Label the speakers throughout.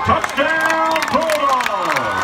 Speaker 1: Touchdown, Bulldogs!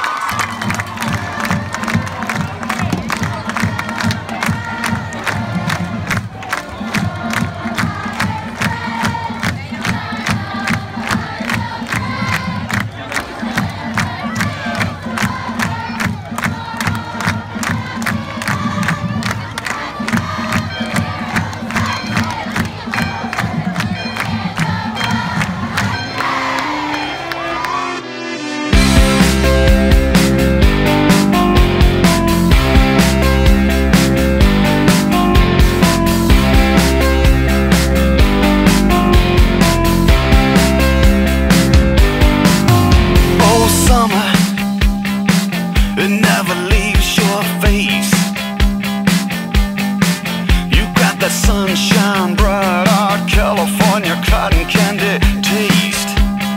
Speaker 2: Sunshine, bright eyed California cotton candy taste.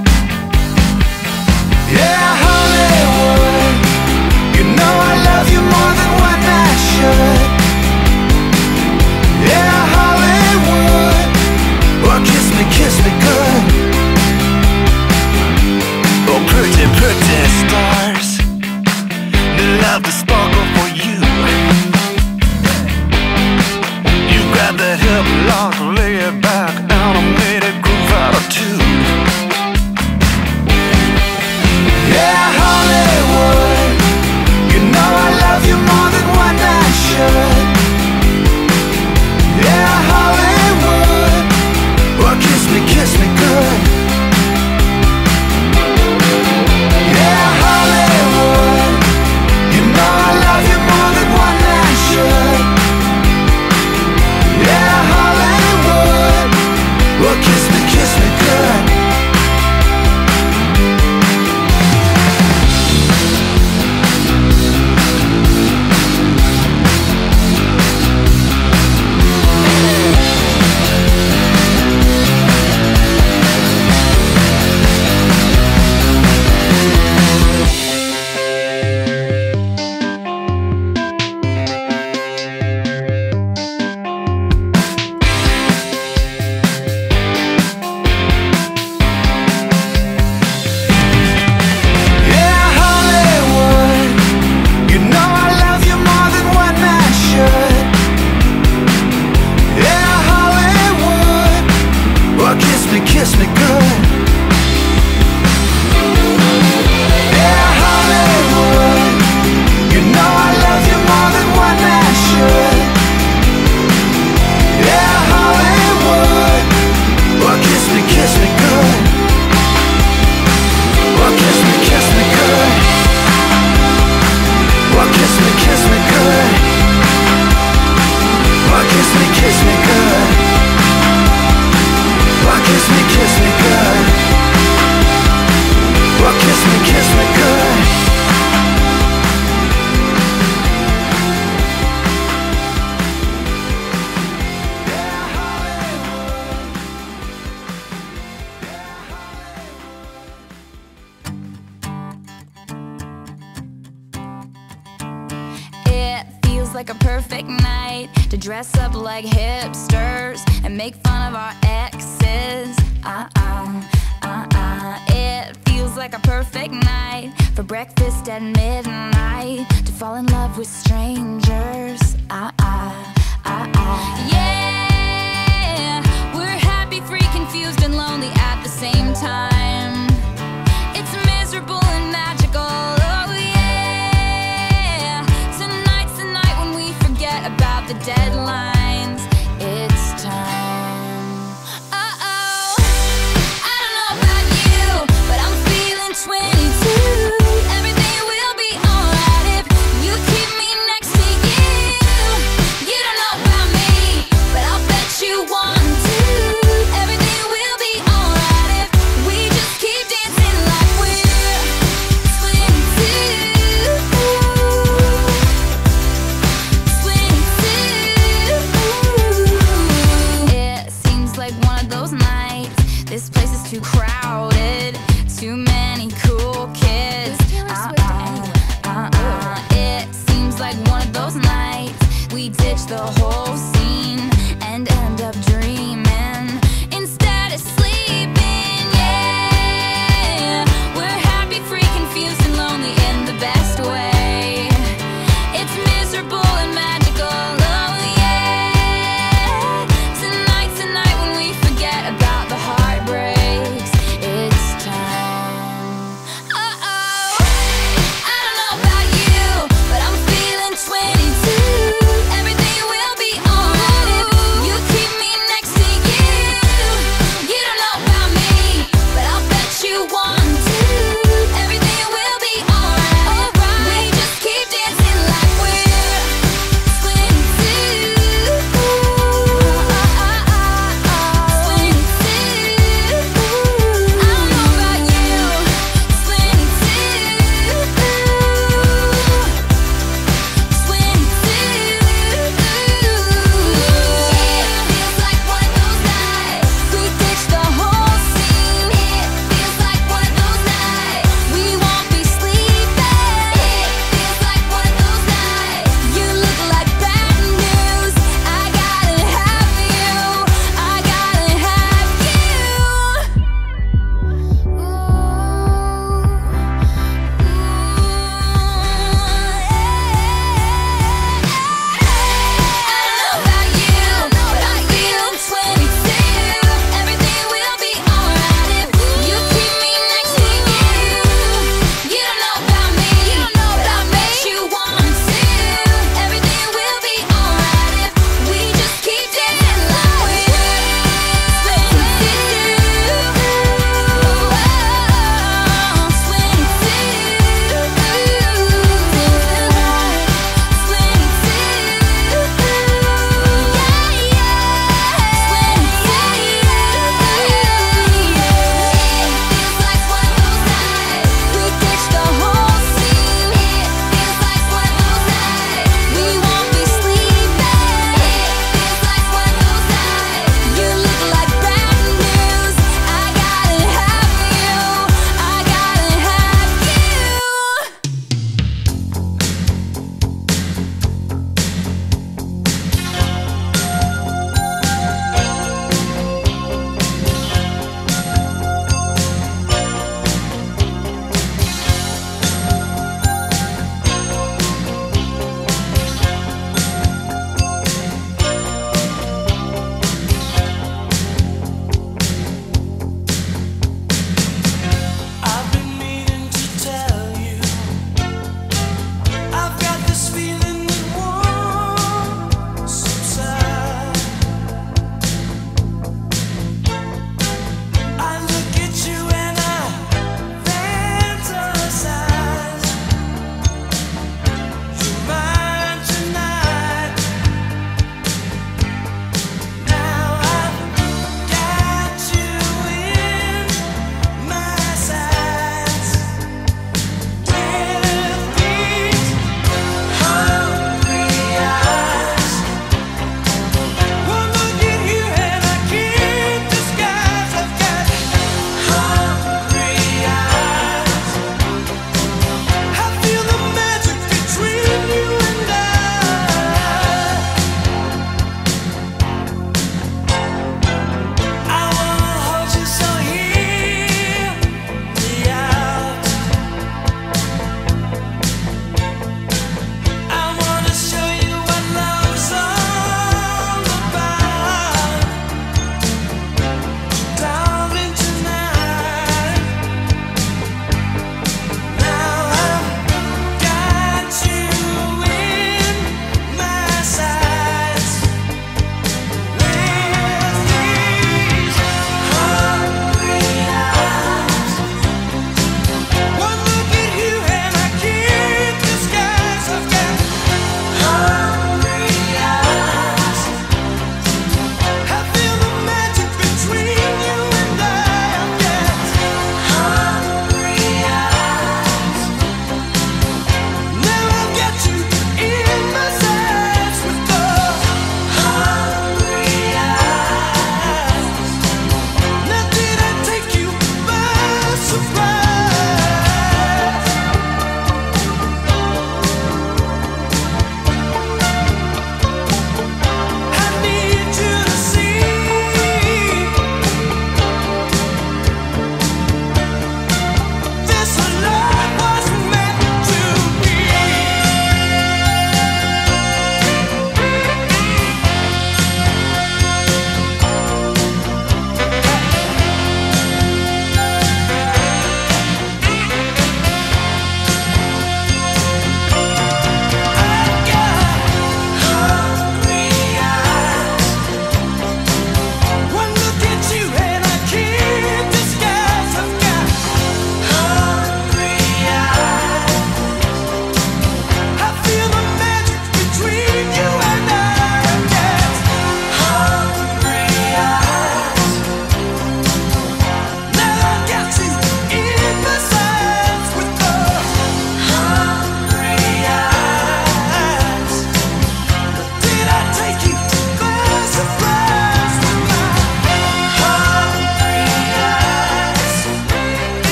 Speaker 2: Yeah, Hollywood, you know I love you more than one man should. Yeah, Hollywood, well kiss me good. Oh, pretty, pretty stars, they love to sparkle for you. Grab that hip lock, lay it back, animated groove attitude. Yeah, Hollywood, you know I love you more than one man should. Yeah, Hollywood, well kiss me good. Yeah, Hollywood, you know I love you more than one man should. Yeah, Hollywood, well kiss me good. Kiss me good. Yeah, Hollywood, you know I love you more than one man should. Yeah, Hollywood, well kiss me good. Well kiss me good. Well kiss me good. Well kiss me good. Well kiss me good. Well kiss me good.
Speaker 3: It feels like a perfect night to dress up like hipsters and make fun of our exes. It feels like a perfect night for breakfast at midnight.